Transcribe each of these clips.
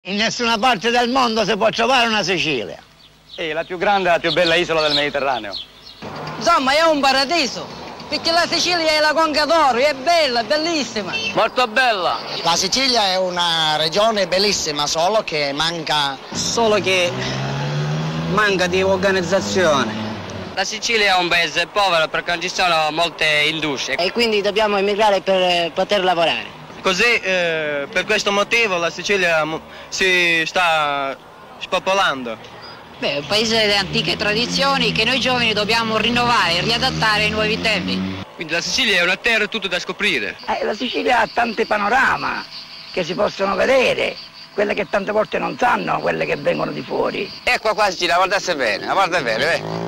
In nessuna parte del mondo si può trovare una Sicilia. È la più grande e la più bella isola del Mediterraneo. Insomma, è un paradiso, perché la Sicilia è la Conca d'Oro, è bella, è bellissima. Molto bella. La Sicilia è una regione bellissima, solo che manca Manca di organizzazione. La Sicilia è un paese povero perché non ci sono molte industrie. E quindi dobbiamo emigrare per poter lavorare. Così, per questo motivo, la Sicilia si sta spopolando. Beh, è un paese di antiche tradizioni che noi giovani dobbiamo rinnovare e riadattare ai nuovi tempi. Quindi la Sicilia è una terra tutta da scoprire. La Sicilia ha tanti panorama che si possono vedere, quelle che tante volte non sanno, quelle che vengono di fuori. Ecco qua Sicilia, guardate bene, guarda bene.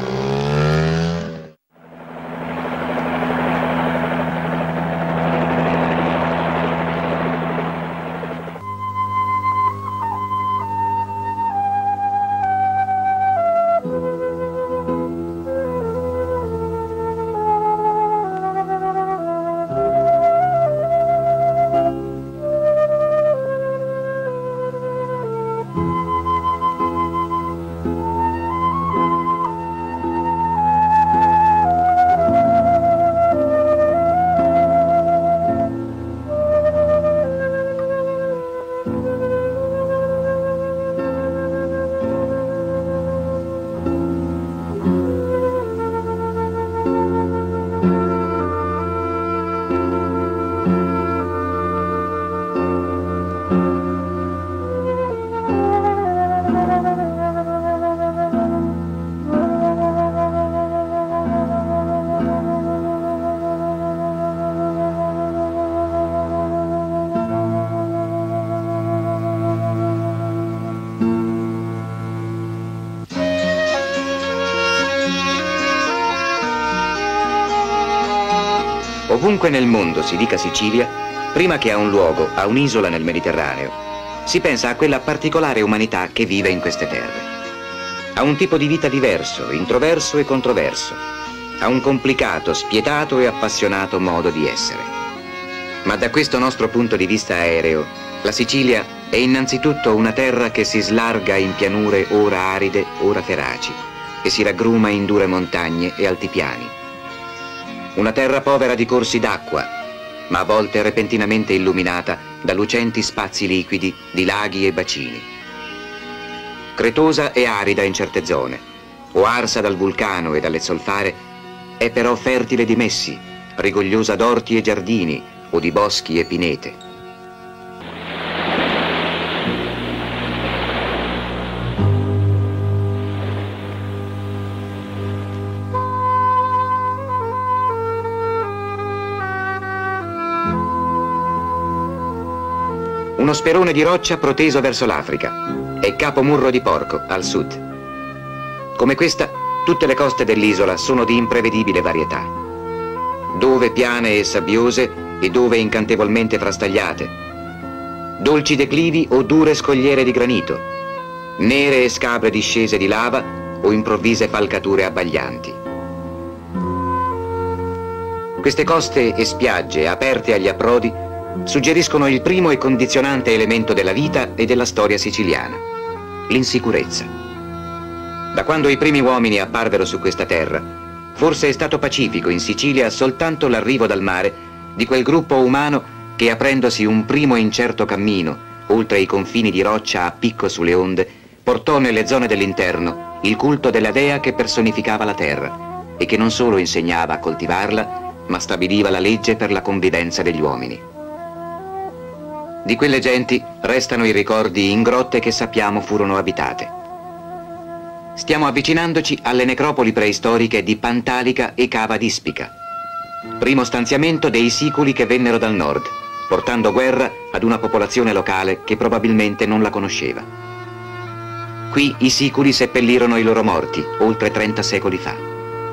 Ovunque nel mondo si dica Sicilia, prima che a un luogo, a un'isola nel Mediterraneo, si pensa a quella particolare umanità che vive in queste terre. A un tipo di vita diverso, introverso e controverso, a un complicato, spietato e appassionato modo di essere. Ma da questo nostro punto di vista aereo, la Sicilia è innanzitutto una terra che si slarga in pianure ora aride, ora feraci, e si raggruma in dure montagne e altipiani. Una terra povera di corsi d'acqua, ma a volte repentinamente illuminata da lucenti spazi liquidi di laghi e bacini. Cretosa e arida in certe zone, o arsa dal vulcano e dalle zolfare, è però fertile di messi, rigogliosa d'orti e giardini o di boschi e pinete. Uno sperone di roccia proteso verso l'Africa e capomurro di porco al sud. Come questa, tutte le coste dell'isola sono di imprevedibile varietà. Dove piane e sabbiose e dove incantevolmente frastagliate. Dolci declivi o dure scogliere di granito. Nere e scabre discese di lava o improvvise falcature abbaglianti. Queste coste e spiagge aperte agli approdi suggeriscono il primo e condizionante elemento della vita e della storia siciliana, l'insicurezza. Da quando i primi uomini apparvero su questa terra, forse è stato pacifico in Sicilia soltanto l'arrivo dal mare di quel gruppo umano che, aprendosi un primo incerto cammino, oltre i confini di roccia a picco sulle onde, portò nelle zone dell'interno il culto della dea che personificava la terra e che non solo insegnava a coltivarla, ma stabiliva la legge per la convivenza degli uomini. Di quelle genti restano i ricordi in grotte che sappiamo furono abitate. Stiamo avvicinandoci alle necropoli preistoriche di Pantalica e Cava d'Ispica, primo stanziamento dei siculi che vennero dal nord, portando guerra ad una popolazione locale che probabilmente non la conosceva. Qui i siculi seppellirono i loro morti, oltre 30 secoli fa.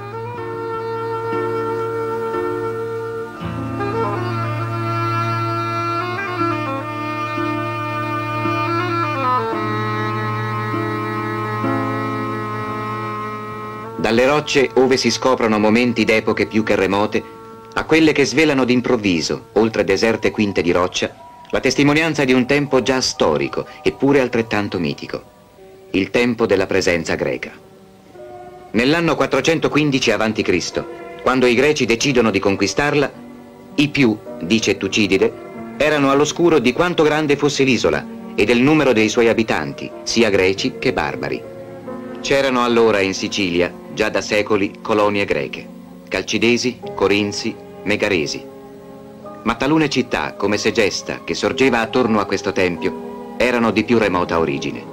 Dalle rocce ove si scoprono momenti d'epoche più che remote, a quelle che svelano d'improvviso, oltre deserte quinte di roccia, la testimonianza di un tempo già storico, eppure altrettanto mitico, il tempo della presenza greca. Nell'anno 415 a.C., quando i greci decidono di conquistarla, i più, dice Tucidide, erano all'oscuro di quanto grande fosse l'isola e del numero dei suoi abitanti, sia greci che barbari. C'erano allora in Sicilia, già da secoli, colonie greche, calcidesi, corinzi, megaresi. Ma talune città, come Segesta, che sorgeva attorno a questo tempio, erano di più remota origine.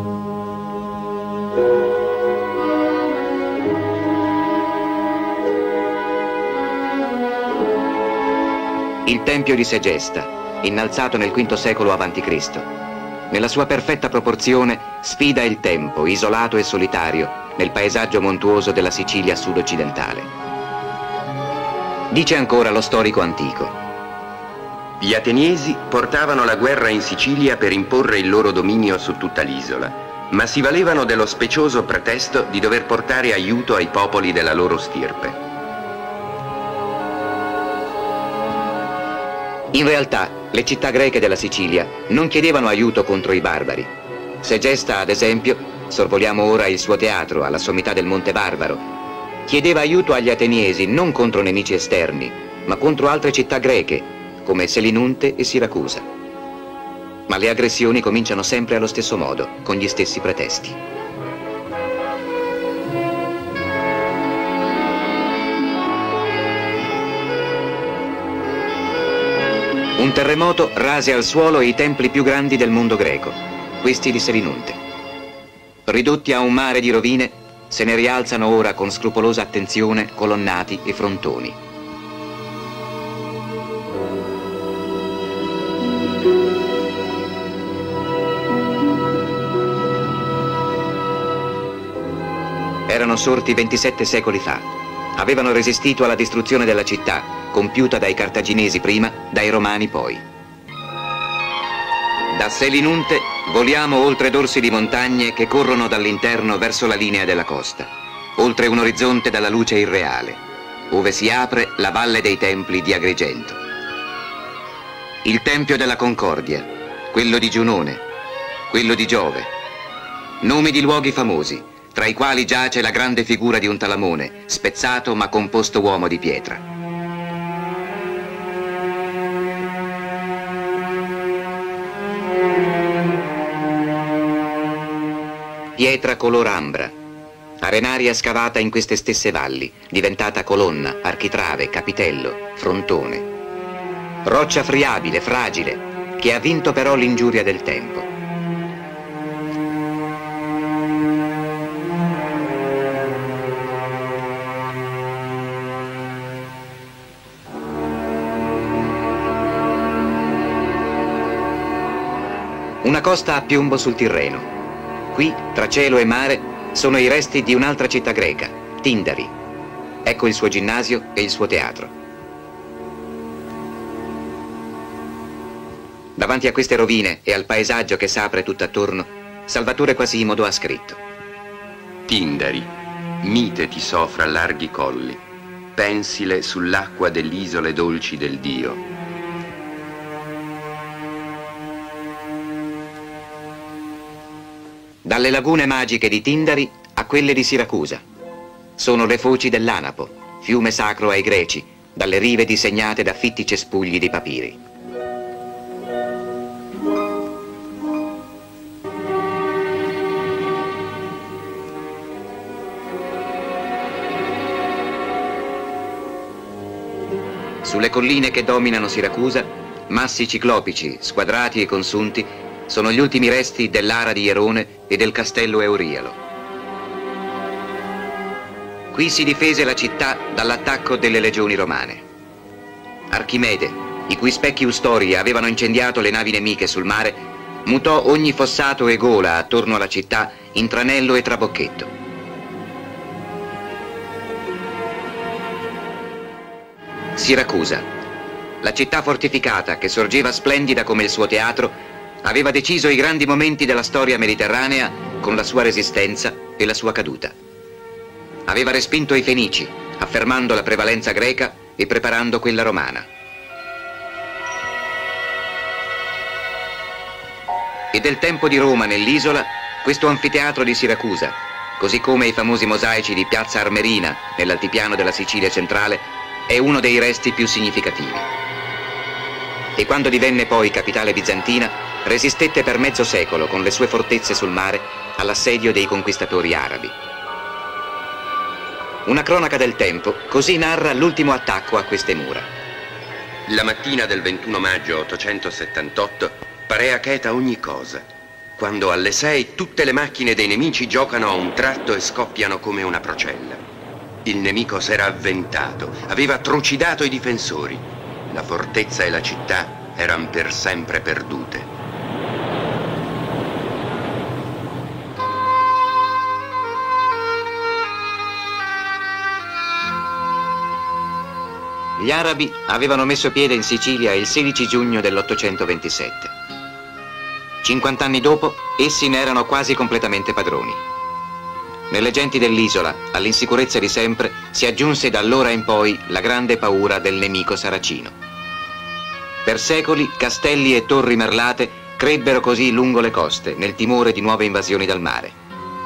Il tempio di Segesta, innalzato nel V secolo a.C., nella sua perfetta proporzione sfida il tempo, isolato e solitario, nel paesaggio montuoso della Sicilia sud-occidentale. Dice ancora lo storico antico: gli ateniesi portavano la guerra in Sicilia per imporre il loro dominio su tutta l'isola, ma si valevano dello specioso pretesto di dover portare aiuto ai popoli della loro stirpe. In realtà, le città greche della Sicilia non chiedevano aiuto contro i barbari. Segesta, ad esempio, sorvoliamo ora il suo teatro alla sommità del Monte Barbaro, chiedeva aiuto agli ateniesi non contro nemici esterni, ma contro altre città greche, come Selinunte e Siracusa. Ma le aggressioni cominciano sempre allo stesso modo, con gli stessi pretesti. Un terremoto rase al suolo i templi più grandi del mondo greco, questi di Selinunte. Ridotti a un mare di rovine, se ne rialzano ora con scrupolosa attenzione colonnati e frontoni. Erano sorti 27 secoli fa. Avevano resistito alla distruzione della città, compiuta dai cartaginesi prima, dai romani poi. Da Selinunte voliamo oltre dorsi di montagne che corrono dall'interno verso la linea della costa, oltre un orizzonte dalla luce irreale, ove si apre la valle dei templi di Agrigento. Il Tempio della Concordia, quello di Giunone, quello di Giove, nomi di luoghi famosi, tra i quali giace la grande figura di un Talamone, spezzato ma composto uomo di pietra. Pietra color ambra, arenaria scavata in queste stesse valli, diventata colonna, architrave, capitello, frontone. Roccia friabile, fragile, che ha vinto però l'ingiuria del tempo. Una costa a piombo sul Tirreno. Qui, tra cielo e mare, sono i resti di un'altra città greca, Tindari. Ecco il suo ginnasio e il suo teatro. Davanti a queste rovine e al paesaggio che s'apre tutt'attorno, Salvatore Quasimodo ha scritto: Tindari, mite ti soffra larghi colli, pensile sull'acqua delle isole dolci del Dio. Dalle lagune magiche di Tindari a quelle di Siracusa. Sono le foci dell'Anapo, fiume sacro ai greci, dalle rive disegnate da fitti cespugli di papiri. Sulle colline che dominano Siracusa, massi ciclopici, squadrati e consunti, sono gli ultimi resti dell'ara di Ierone e del castello Eurialo. Qui si difese la città dall'attacco delle legioni romane. Archimede, i cui specchi ustori avevano incendiato le navi nemiche sul mare, mutò ogni fossato e gola attorno alla città in tranello e trabocchetto. Siracusa, la città fortificata che sorgeva splendida come il suo teatro, aveva deciso i grandi momenti della storia mediterranea con la sua resistenza e la sua caduta. Aveva respinto i Fenici, affermando la prevalenza greca e preparando quella romana. E del tempo di Roma nell'isola, questo anfiteatro di Siracusa, così come i famosi mosaici di Piazza Armerina nell'altipiano della Sicilia centrale, è uno dei resti più significativi. E quando divenne poi capitale bizantina, resistette per mezzo secolo con le sue fortezze sul mare all'assedio dei conquistatori arabi. Una cronaca del tempo così narra l'ultimo attacco a queste mura. La mattina del 21 maggio 878 parea cheta ogni cosa, quando alle 6 tutte le macchine dei nemici giocano a un tratto e scoppiano come una procella. Il nemico s'era avventato, aveva trucidato i difensori. La fortezza e la città erano per sempre perdute. Gli arabi avevano messo piede in Sicilia il 16 giugno dell'827. 50 anni dopo, essi ne erano quasi completamente padroni. Nelle genti dell'isola, all'insicurezza di sempre, si aggiunse da allora in poi la grande paura del nemico saracino. Per secoli, castelli e torri merlate crebbero così lungo le coste, nel timore di nuove invasioni dal mare.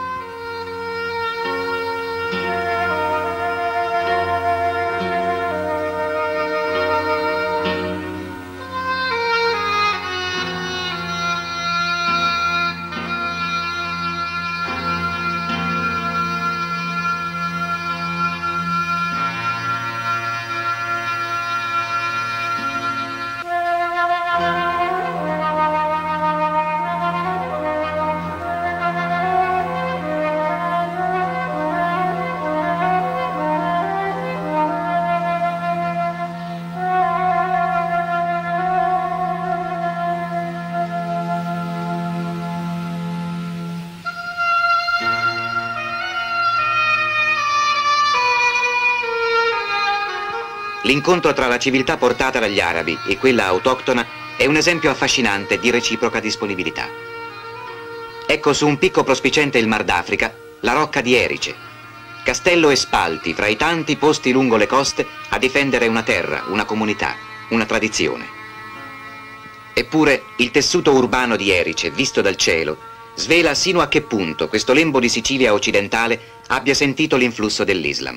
L'incontro tra la civiltà portata dagli arabi e quella autoctona è un esempio affascinante di reciproca disponibilità. Ecco su un picco prospiciente il Mar d'Africa la rocca di Erice, castello e spalti fra i tanti posti lungo le coste a difendere una terra, una comunità, una tradizione. Eppure il tessuto urbano di Erice, visto dal cielo, svela sino a che punto questo lembo di Sicilia occidentale abbia sentito l'influsso dell'Islam.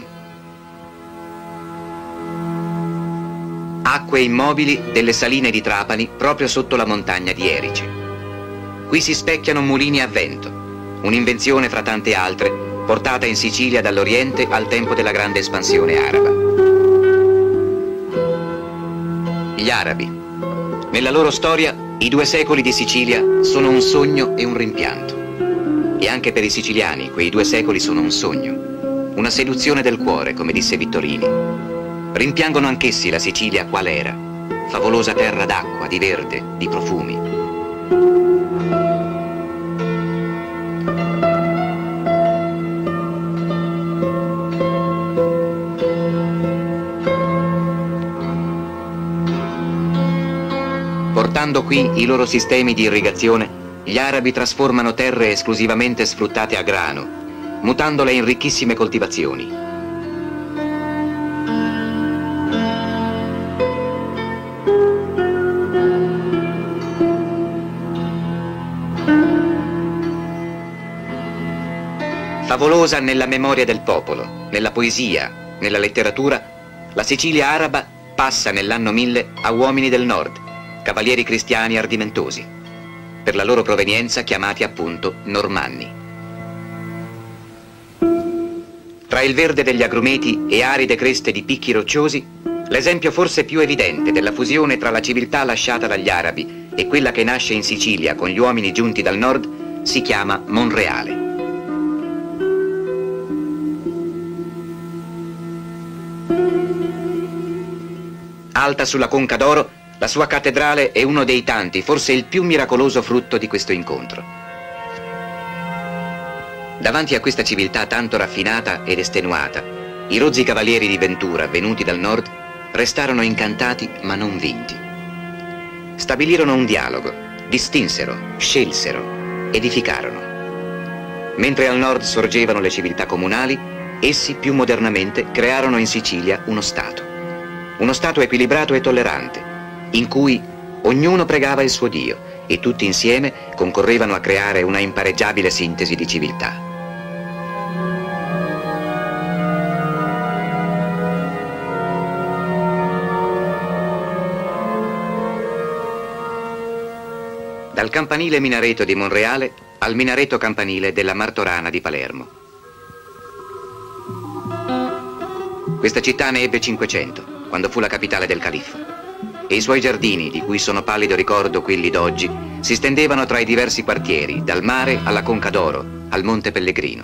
Acque immobili delle saline di Trapani proprio sotto la montagna di Erice. Qui si specchiano mulini a vento, un'invenzione fra tante altre portata in Sicilia dall'Oriente al tempo della grande espansione araba. Gli arabi. Nella loro storia i 2 secoli di Sicilia sono un sogno e un rimpianto. E anche per i siciliani quei 2 secoli sono un sogno, una seduzione del cuore, come disse Vittorini. Rimpiangono anch'essi la Sicilia qual era, favolosa terra d'acqua, di verde, di profumi. Portando qui i loro sistemi di irrigazione, gli arabi trasformano terre esclusivamente sfruttate a grano, mutandole in ricchissime coltivazioni. Favolosa nella memoria del popolo, nella poesia, nella letteratura, la Sicilia araba passa nell'anno 1000 a uomini del nord, cavalieri cristiani ardimentosi, per la loro provenienza chiamati appunto normanni. Tra il verde degli agrumeti e aride creste di picchi rocciosi, l'esempio forse più evidente della fusione tra la civiltà lasciata dagli arabi e quella che nasce in Sicilia con gli uomini giunti dal nord si chiama Monreale. Alta sulla Conca d'Oro, la sua cattedrale è uno dei tanti, forse il più miracoloso frutto di questo incontro. Davanti a questa civiltà tanto raffinata ed estenuata, i rozzi cavalieri di Ventura, venuti dal nord, restarono incantati ma non vinti. Stabilirono un dialogo, distinsero, scelsero, edificarono. Mentre al nord sorgevano le civiltà comunali, essi più modernamente crearono in Sicilia uno Stato equilibrato e tollerante, in cui ognuno pregava il suo Dio e tutti insieme concorrevano a creare una impareggiabile sintesi di civiltà. Dal campanile minareto di Monreale al minareto campanile della Martorana di Palermo. Questa città ne ebbe 500, quando fu la capitale del califfo, e i suoi giardini, di cui sono pallido ricordo quelli d'oggi, si stendevano tra i diversi quartieri, dal mare alla Conca d'Oro, al Monte Pellegrino.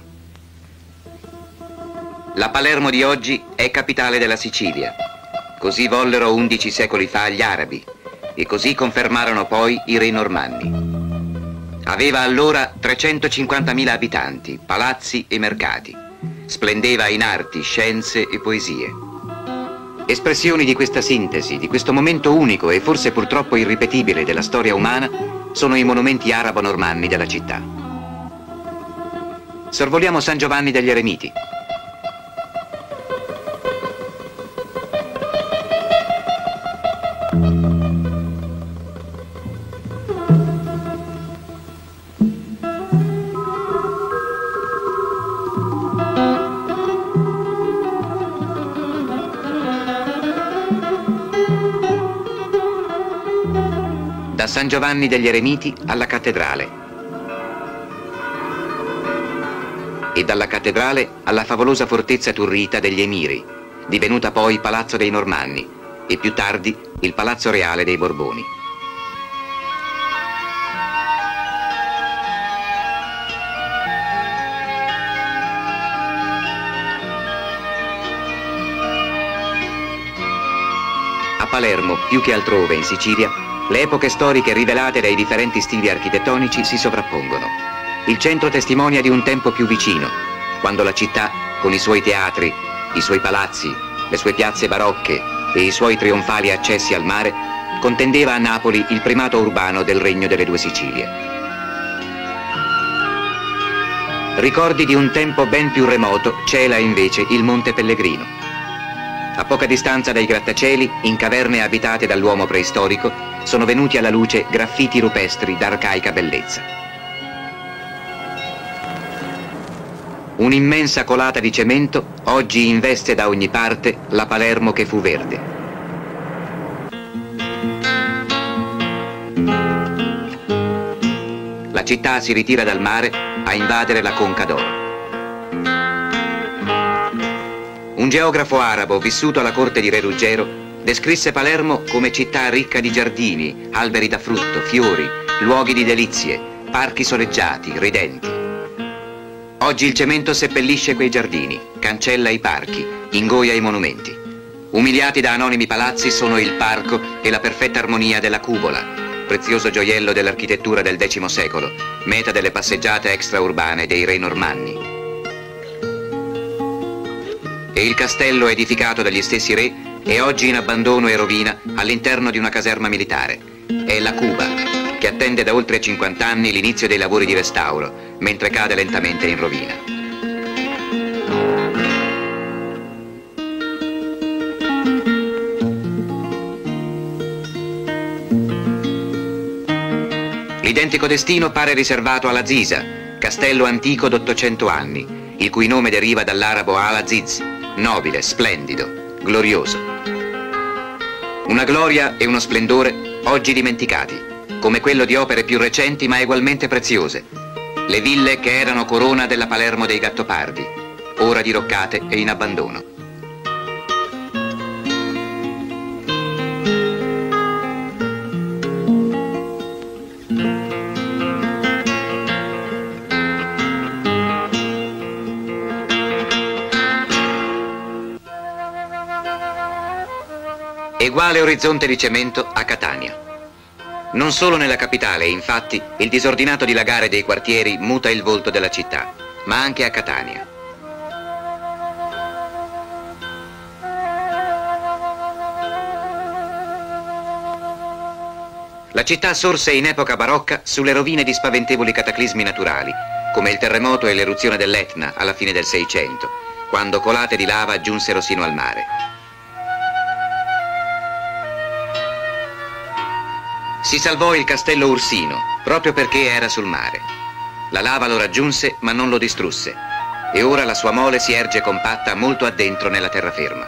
La Palermo di oggi è capitale della Sicilia. Così vollero 11 secoli fa gli arabi, e così confermarono poi i re normanni. Aveva allora 350.000 abitanti, palazzi e mercati. Splendeva in arti, scienze e poesie. Espressioni di questa sintesi, di questo momento unico e forse purtroppo irripetibile della storia umana, sono i monumenti arabo-normanni della città. Sorvoliamo San Giovanni degli Eremiti. Da San Giovanni degli Eremiti alla cattedrale e dalla cattedrale alla favolosa fortezza turrita degli Emiri, divenuta poi Palazzo dei Normanni e più tardi il Palazzo Reale dei Borboni. A Palermo, più che altrove in Sicilia, le epoche storiche rivelate dai differenti stili architettonici si sovrappongono. Il centro testimonia di un tempo più vicino, quando la città, con i suoi teatri, i suoi palazzi, le sue piazze barocche e i suoi trionfali accessi al mare, contendeva a Napoli il primato urbano del Regno delle Due Sicilie. Ricordi di un tempo ben più remoto cela invece il Monte Pellegrino. A poca distanza dai grattacieli, in caverne abitate dall'uomo preistorico, sono venuti alla luce graffiti rupestri d'arcaica bellezza. Un'immensa colata di cemento oggi investe da ogni parte la Palermo che fu verde. La città si ritira dal mare a invadere la Conca d'Oro. Un geografo arabo vissuto alla corte di Re Ruggero descrisse Palermo come città ricca di giardini, alberi da frutto, fiori, luoghi di delizie, parchi soleggiati, ridenti. Oggi il cemento seppellisce quei giardini, cancella i parchi, ingoia i monumenti. Umiliati da anonimi palazzi sono il parco e la perfetta armonia della cupola, prezioso gioiello dell'architettura del X secolo, meta delle passeggiate extraurbane dei re normanni. E il castello edificato dagli stessi re è oggi in abbandono e rovina all'interno di una caserma militare. È la Cuba, che attende da oltre 50 anni l'inizio dei lavori di restauro, mentre cade lentamente in rovina. L'identico destino pare riservato alla Zisa, castello antico d'800 anni, il cui nome deriva dall'arabo al-Aziz, nobile, splendido, glorioso. Una gloria e uno splendore oggi dimenticati, come quello di opere più recenti ma egualmente preziose, le ville che erano corona della Palermo dei Gattopardi, ora diroccate e in abbandono. Eguale orizzonte di cemento a Catania. Non solo nella capitale, infatti, il disordinato dilagare dei quartieri muta il volto della città, ma anche a Catania. La città sorse in epoca barocca sulle rovine di spaventevoli cataclismi naturali, come il terremoto e l'eruzione dell'Etna alla fine del Seicento, quando colate di lava giunsero sino al mare. Si salvò il castello Ursino, proprio perché era sul mare. La lava lo raggiunse, ma non lo distrusse, e ora la sua mole si erge compatta molto addentro nella terraferma.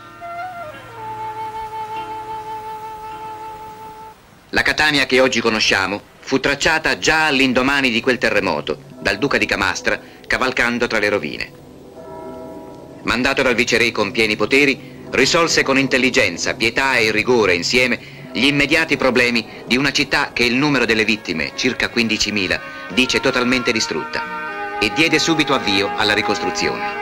La Catania che oggi conosciamo fu tracciata già all'indomani di quel terremoto, dal duca di Camastra, cavalcando tra le rovine. Mandato dal viceré con pieni poteri, risolse con intelligenza, pietà e rigore insieme gli immediati problemi di una città che il numero delle vittime, circa 15.000, dice totalmente distrutta, e diede subito avvio alla ricostruzione.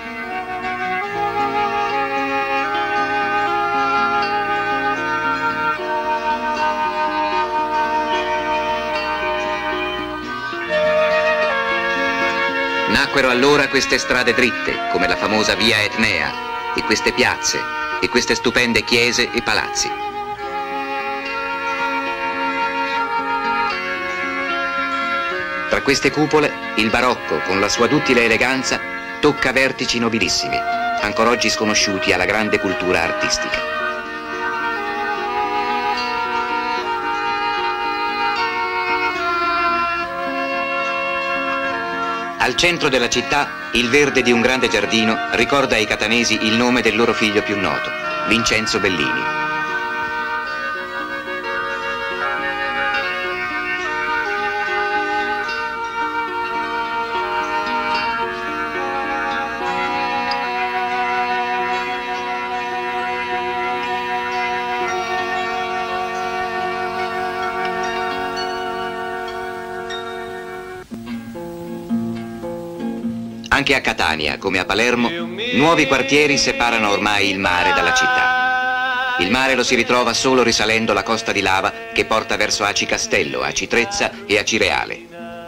Nacquero allora queste strade dritte, come la famosa via Etnea, e queste piazze, e queste stupende chiese e palazzi. Tra queste cupole, il barocco, con la sua duttile eleganza, tocca vertici nobilissimi, ancora oggi sconosciuti alla grande cultura artistica. Al centro della città, il verde di un grande giardino ricorda ai catanesi il nome del loro figlio più noto, Vincenzo Bellini. Anche a Catania, come a Palermo, nuovi quartieri separano ormai il mare dalla città. Il mare lo si ritrova solo risalendo la costa di lava che porta verso Aci Castello, Aci Trezza e Aci Reale.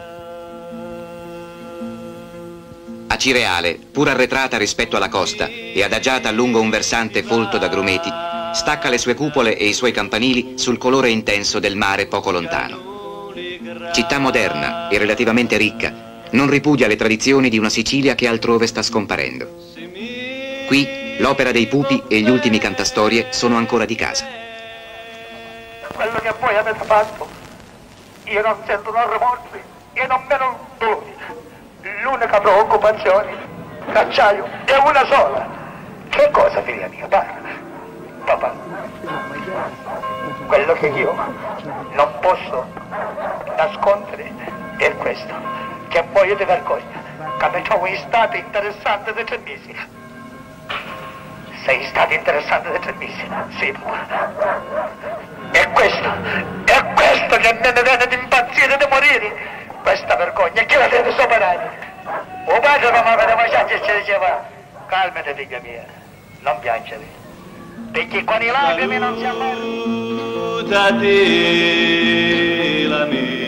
Aci Reale, pur arretrata rispetto alla costa e adagiata lungo un versante folto da grumeti, stacca le sue cupole e i suoi campanili sul colore intenso del mare poco lontano. Città moderna e relativamente ricca, non ripudia le tradizioni di una Sicilia che altrove sta scomparendo. Qui l'opera dei Pupi e gli ultimi cantastorie sono ancora di casa. Quello che voi avete fatto, io non sento non rimorsi e non meno dolori. L'unica preoccupazione, l'acciaio, è una sola. Che cosa, figlia mia? Parla. Papà, quello che io non posso nascondere è questo. Che muoio di vergogna, che mi stato interessante da 3 mesi. Sei stato interessante da 3 mesi? Sì, papà. È questo che me ne viene di impazzire, di morire. Questa vergogna, chi la deve superare? O padre mamma per mangiare ci diceva, calmati figlia mia, non piangere, perché con i lacrime non si ammerda. La mia.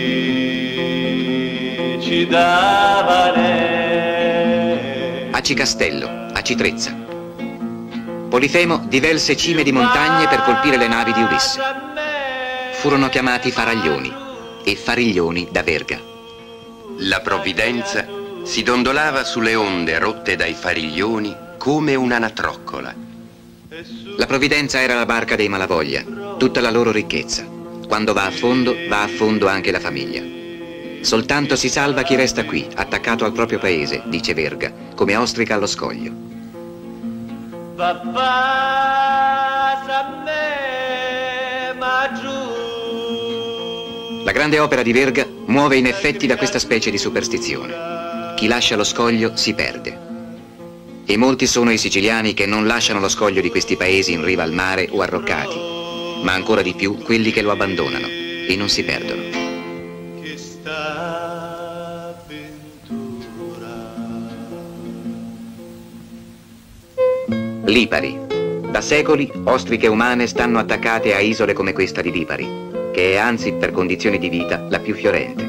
Aci Castello, Aci Trezza. Polifemo divelse cime di montagne per colpire le navi di Ulisse. Furono chiamati faraglioni e fariglioni da verga. La provvidenza si dondolava sulle onde rotte dai fariglioni come un'anatroccola. La provvidenza era la barca dei Malavoglia, tutta la loro ricchezza. Quando va a fondo anche la famiglia. Soltanto si salva chi resta qui, attaccato al proprio paese, dice Verga, come ostrica allo scoglio. La grande opera di Verga muove in effetti da questa specie di superstizione. Chi lascia lo scoglio si perde. E molti sono i siciliani che non lasciano lo scoglio di questi paesi in riva al mare o arroccati, ma ancora di più quelli che lo abbandonano e non si perdono. Lipari. Da secoli ostriche umane stanno attaccate a isole come questa di Lipari, che è anzi per condizioni di vita la più fiorente.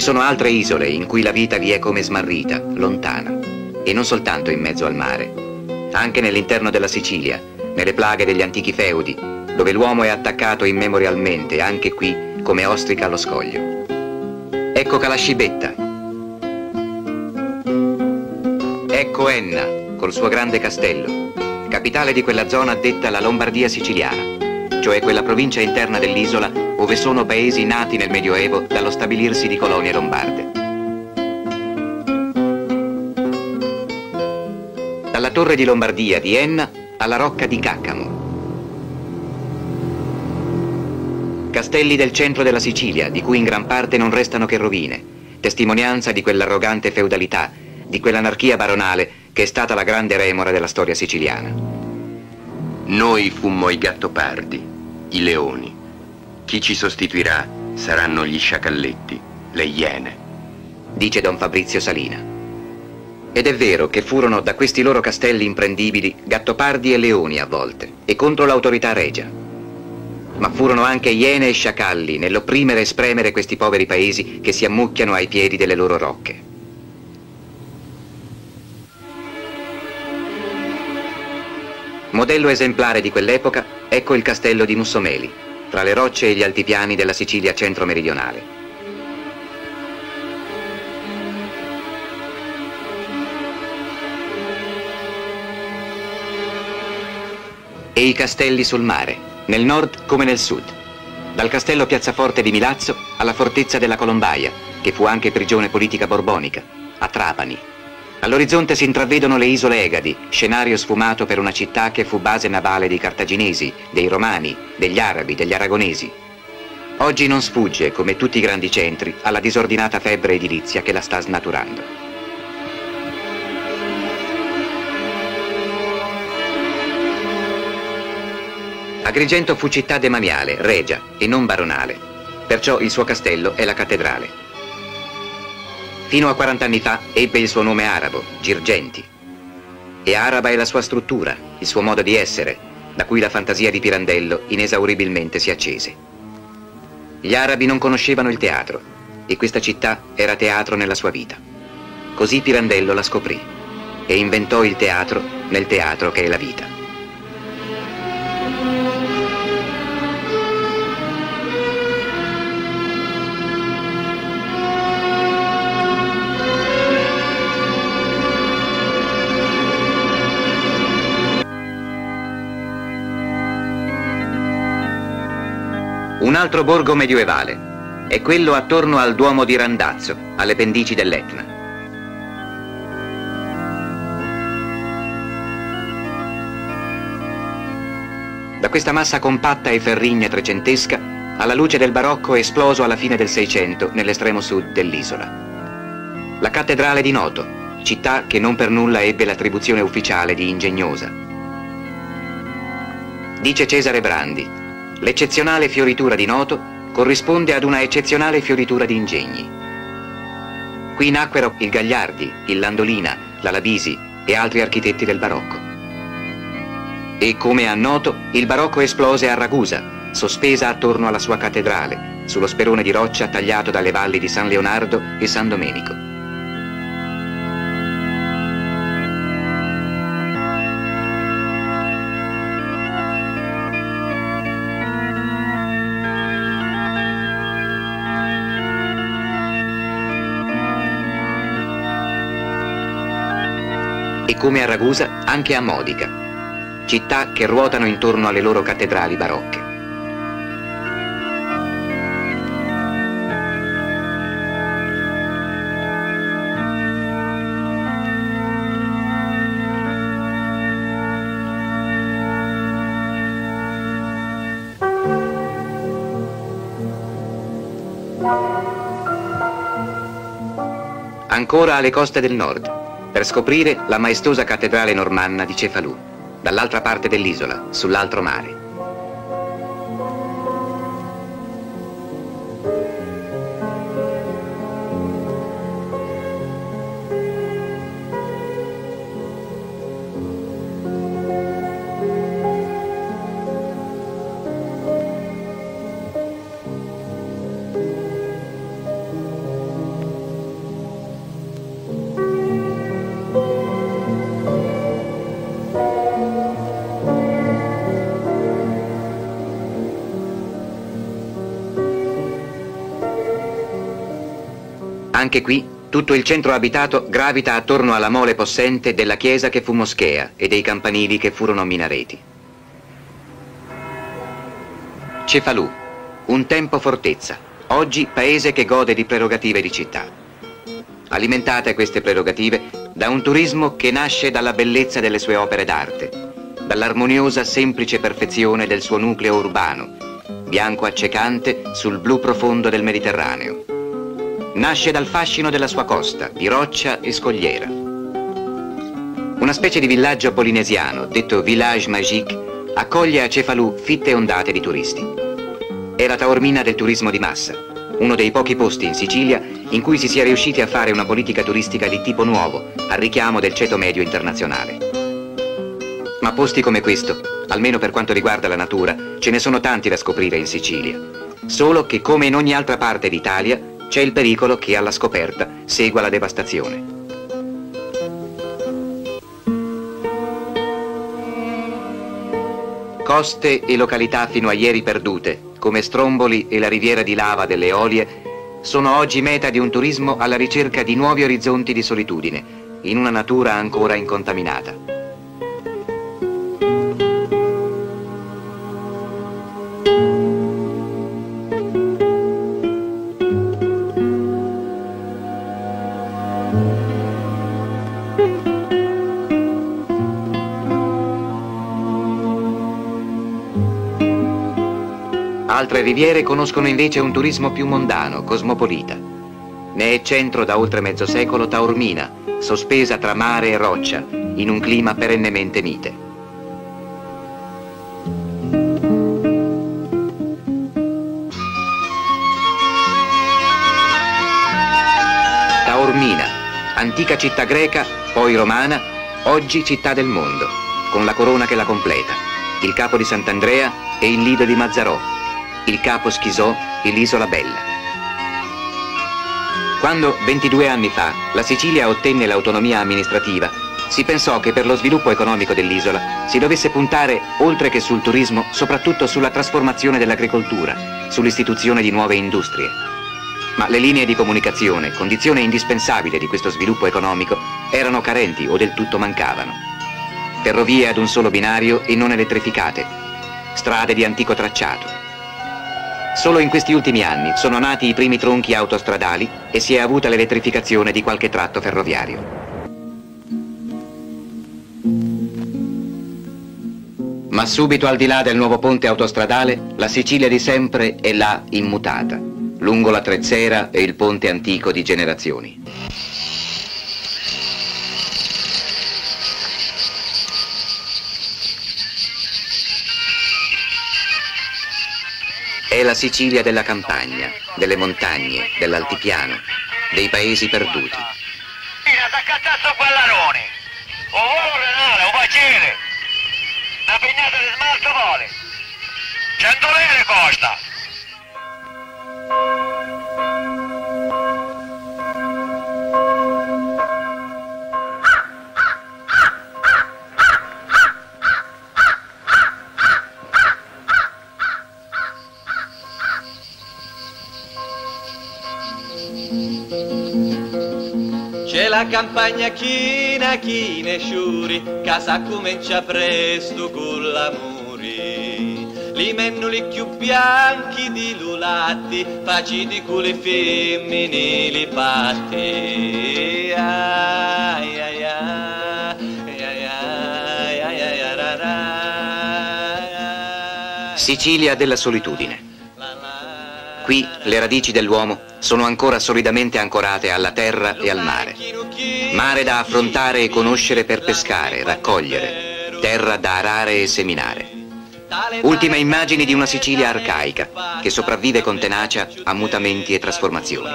sono altre isole in cui la vita vi è come smarrita, lontana, e non soltanto in mezzo al mare, anche nell'interno della Sicilia, nelle plaghe degli antichi feudi, dove l'uomo è attaccato immemorialmente, anche qui, come ostrica allo scoglio. Ecco Calascibetta. Ecco Enna, col suo grande castello, capitale di quella zona detta la Lombardia siciliana, cioè quella provincia interna dell'isola ove sono paesi nati nel Medioevo dallo stabilirsi di colonie lombarde. Dalla torre di Lombardia di Enna alla rocca di Caccamo. Castelli del centro della Sicilia, di cui in gran parte non restano che rovine, testimonianza di quell'arrogante feudalità, di quell'anarchia baronale che è stata la grande remora della storia siciliana. Noi fummo i gattopardi, i leoni. Chi ci sostituirà saranno gli sciacalletti, le iene, dice Don Fabrizio Salina. Ed è vero che furono da questi loro castelli imprendibili gattopardi e leoni a volte, e contro l'autorità regia. Ma furono anche iene e sciacalli nell'opprimere e spremere questi poveri paesi che si ammucchiano ai piedi delle loro rocche. Modello esemplare di quell'epoca, ecco il castello di Mussomeli, tra le rocce e gli altipiani della Sicilia centro-meridionale. E i castelli sul mare, nel nord come nel sud, dal castello Piazzaforte di Milazzo alla fortezza della Colombaia, che fu anche prigione politica borbonica, a Trapani. All'orizzonte si intravedono le isole Egadi, scenario sfumato per una città che fu base navale dei cartaginesi, dei romani, degli arabi, degli aragonesi. Oggi non sfugge, come tutti i grandi centri, alla disordinata febbre edilizia che la sta snaturando. Agrigento fu città demaniale, regia e non baronale, perciò il suo castello è la cattedrale. Fino a 40 anni fa ebbe il suo nome arabo, Girgenti. E araba è la sua struttura, il suo modo di essere, da cui la fantasia di Pirandello inesauribilmente si accese. Gli arabi non conoscevano il teatro, e questa città era teatro nella sua vita. Così Pirandello la scoprì, e inventò il teatro nel teatro che è la vita. Un altro borgo medioevale è quello attorno al Duomo di Randazzo, alle pendici dell'Etna. Da questa massa compatta e ferrigna trecentesca, alla luce del barocco è esploso alla fine del Seicento nell'estremo sud dell'isola. La cattedrale di Noto, città che non per nulla ebbe l'attribuzione ufficiale di ingegnosa. Dice Cesare Brandi: l'eccezionale fioritura di Noto corrisponde ad una eccezionale fioritura di ingegni. Qui nacquero il Gagliardi, il Landolina, la Labisi e altri architetti del barocco. E come a Noto, il barocco esplose a Ragusa, sospesa attorno alla sua cattedrale, sullo sperone di roccia tagliato dalle valli di San Leonardo e San Domenico. E come a Ragusa, anche a Modica, città che ruotano intorno alle loro cattedrali barocche. Ancora alle coste del nord, per scoprire la maestosa cattedrale normanna di Cefalù, dall'altra parte dell'isola, sull'altro mare. Anche qui tutto il centro abitato gravita attorno alla mole possente della chiesa che fu moschea e dei campanili che furono minareti. Cefalù, un tempo fortezza, oggi paese che gode di prerogative di città. Alimentate queste prerogative da un turismo che nasce dalla bellezza delle sue opere d'arte, dall'armoniosa semplice perfezione del suo nucleo urbano, bianco accecante sul blu profondo del Mediterraneo. Nasce dal fascino della sua costa, di roccia e scogliera. Una specie di villaggio polinesiano, detto Village Magique, accoglie a Cefalù fitte ondate di turisti. È la Taormina del turismo di massa, uno dei pochi posti in Sicilia in cui si sia riusciti a fare una politica turistica di tipo nuovo, al richiamo del ceto medio internazionale. Ma posti come questo, almeno per quanto riguarda la natura, ce ne sono tanti da scoprire in Sicilia. Solo che, come in ogni altra parte d'Italia, c'è il pericolo che alla scoperta segua la devastazione. Coste e località fino a ieri perdute, come Stromboli e la riviera di lava delle Eolie, sono oggi meta di un turismo alla ricerca di nuovi orizzonti di solitudine, in una natura ancora incontaminata. Altre riviere conoscono invece un turismo più mondano, cosmopolita. Ne è centro da oltre mezzo secolo Taormina, sospesa tra mare e roccia, in un clima perennemente mite. Taormina, antica città greca, poi romana, oggi città del mondo, con la corona che la completa, il capo di Sant'Andrea e il lido di Mazzarò, il capo Schisò e l'isola Bella. Quando, 22 anni fa, la Sicilia ottenne l'autonomia amministrativa, si pensò che per lo sviluppo economico dell'isola si dovesse puntare, oltre che sul turismo, soprattutto sulla trasformazione dell'agricoltura, sull'istituzione di nuove industrie. Ma le linee di comunicazione, condizione indispensabile di questo sviluppo economico, erano carenti o del tutto mancavano. Ferrovie ad un solo binario e non elettrificate, strade di antico tracciato. Solo in questi ultimi anni sono nati i primi tronchi autostradali e si è avuta l'elettrificazione di qualche tratto ferroviario. Ma subito al di là del nuovo ponte autostradale, la Sicilia di sempre è là immutata, lungo la Trezzera e il ponte antico di generazioni. È la Sicilia della campagna, delle montagne, dell'altipiano, dei paesi perduti. Da cazzo ballaroni, o vuole renale, o bacile, una pignata di smalto vole, 100 lire costa. C'è la campagna china, china e sciuri, casa comincia presto con l'amore. Li mennuli più bianchi di lulati, faciti con le femminili patti. Ai, ai, ai. Sicilia della solitudine. Qui le radici dell'uomo sono ancora solidamente ancorate alla terra e al mare. Mare da affrontare e conoscere per pescare, raccogliere, terra da arare e seminare. Ultime immagini di una Sicilia arcaica che sopravvive con tenacia a mutamenti e trasformazioni.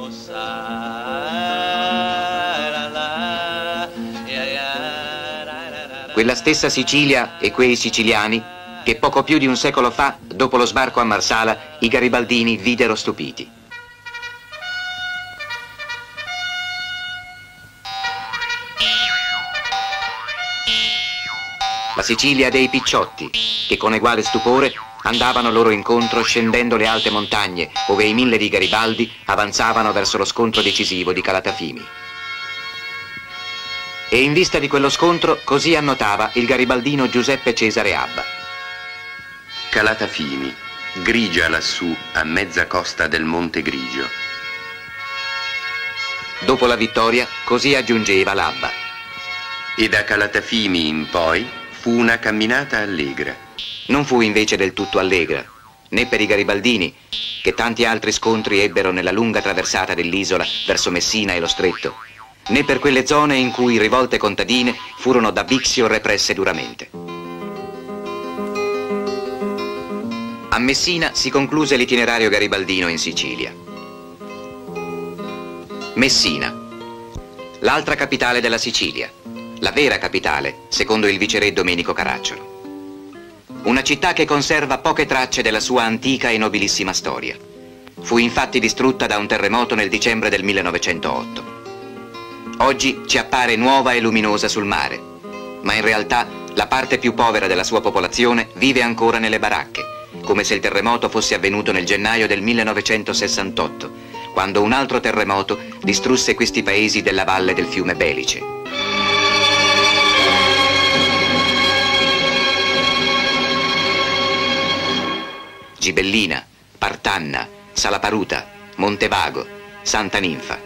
Quella stessa Sicilia e quei siciliani che poco più di un secolo fa, dopo lo sbarco a Marsala, i garibaldini videro stupiti. La Sicilia dei picciotti, che con eguale stupore andavano loro incontro scendendo le alte montagne, ove i 1000 di Garibaldi avanzavano verso lo scontro decisivo di Calatafimi. E in vista di quello scontro così annotava il garibaldino Giuseppe Cesare Abba. Calatafimi, grigia lassù a mezza costa del Monte Grigio. Dopo la vittoria, così aggiungeva l'Abba. E da Calatafimi in poi fu una camminata allegra. Non fu invece del tutto allegra, né per i garibaldini, che tanti altri scontri ebbero nella lunga traversata dell'isola verso Messina e lo Stretto, né per quelle zone in cui rivolte contadine furono da Bixio represse duramente. A Messina si concluse l'itinerario garibaldino in Sicilia. Messina, l'altra capitale della Sicilia, la vera capitale, secondo il viceré Domenico Caracciolo. Una città che conserva poche tracce della sua antica e nobilissima storia. Fu infatti distrutta da un terremoto nel dicembre del 1908. Oggi ci appare nuova e luminosa sul mare, ma in realtà la parte più povera della sua popolazione vive ancora nelle baracche, come se il terremoto fosse avvenuto nel gennaio del 1968, quando un altro terremoto distrusse questi paesi della valle del fiume Belice. Gibellina, Partanna, Salaparuta, Montevago, Santa Ninfa.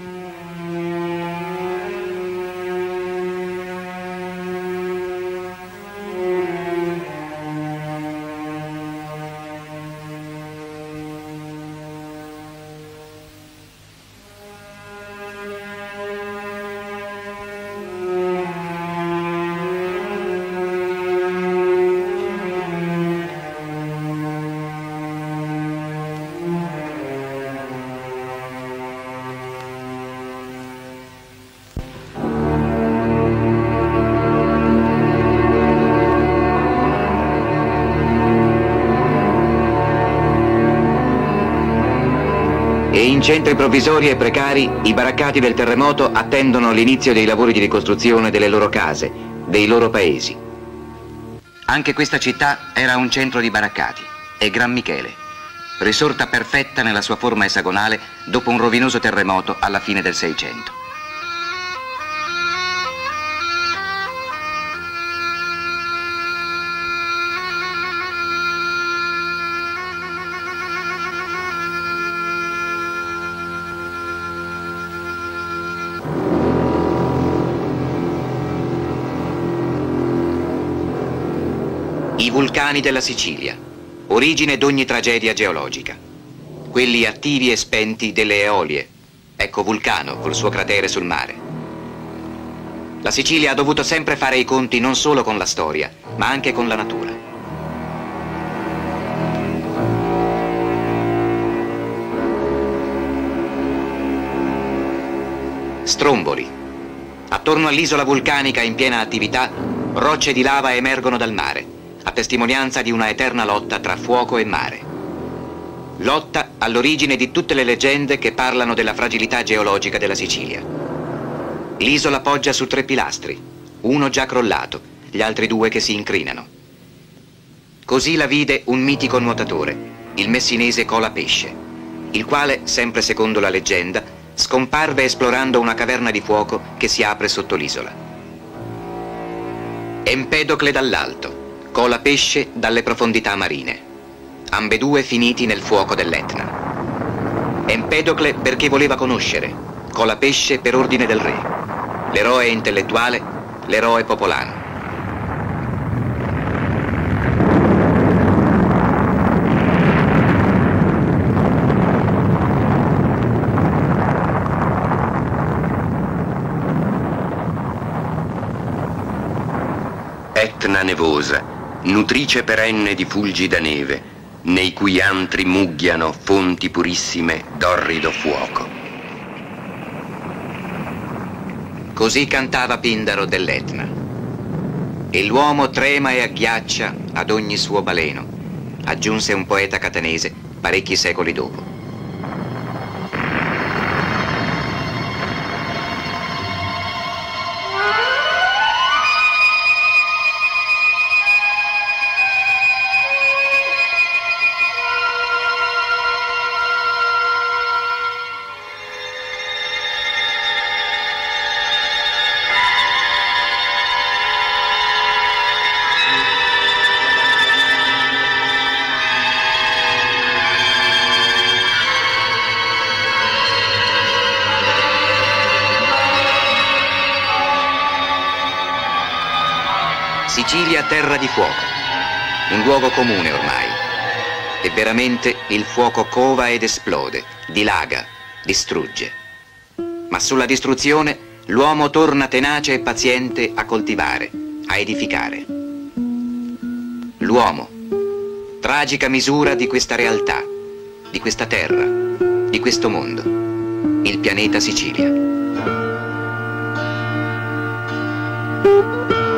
E in centri provvisori e precari i baraccati del terremoto attendono l'inizio dei lavori di ricostruzione delle loro case, dei loro paesi. Anche questa città era un centro di baraccati, e Gran Michele, risorta perfetta nella sua forma esagonale dopo un rovinoso terremoto alla fine del Seicento. I vulcani della Sicilia, origine d'ogni tragedia geologica. Quelli attivi e spenti delle Eolie. Ecco Vulcano col suo cratere sul mare. La Sicilia ha dovuto sempre fare i conti non solo con la storia, ma anche con la natura. Stromboli. Attorno all'isola vulcanica in piena attività, rocce di lava emergono dal mare, a testimonianza di una eterna lotta tra fuoco e mare. Lotta all'origine di tutte le leggende che parlano della fragilità geologica della Sicilia. L'isola poggia su 3 pilastri, uno già crollato, gli altri 2 che si incrinano. Così la vide un mitico nuotatore, il messinese Colapesce, il quale, sempre secondo la leggenda, scomparve esplorando una caverna di fuoco che si apre sotto l'isola. Empedocle dall'alto, Colapesce dalle profondità marine, ambedue finiti nel fuoco dell'Etna. Empedocle perché voleva conoscere, Colapesce per ordine del re, l'eroe intellettuale, l'eroe popolano. Etna nevosa, nutrice perenne di fulgida neve, nei cui antri mugghiano fonti purissime d'orrido fuoco. Così cantava Pindaro dell'Etna. E l'uomo trema e agghiaccia ad ogni suo baleno, aggiunse un poeta catanese parecchi secoli dopo. Sicilia terra di fuoco, un luogo comune ormai. E veramente il fuoco cova ed esplode, dilaga, distrugge. Ma sulla distruzione l'uomo torna tenace e paziente a coltivare, a edificare. L'uomo, tragica misura di questa realtà, di questa terra, di questo mondo, il pianeta Sicilia.